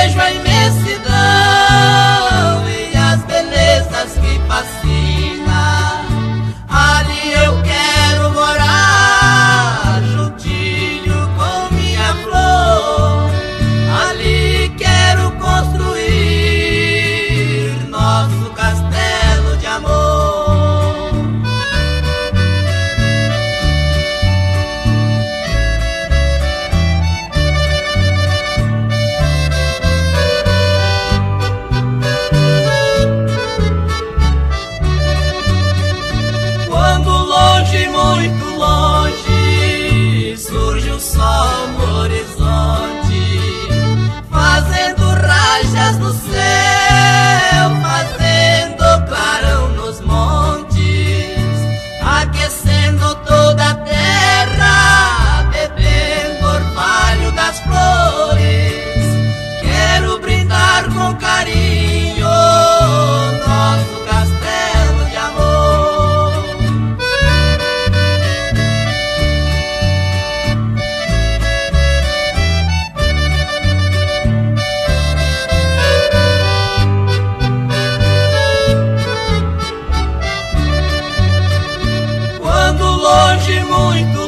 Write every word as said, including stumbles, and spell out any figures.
vejo a imensidão e as belezas que fascina, ali eu quero morar, juntinho com minha flor. Ali quero construir nosso castelo de amor. Quando longe, muito longe, surge o sol no horizonte, fazendo rajas no céu, fazendo clarão nos montes, aquecendo toda a terra, bebendo orvalho das flores. Quero brindar com carinho nosso castelo de amor. Quando longe, muito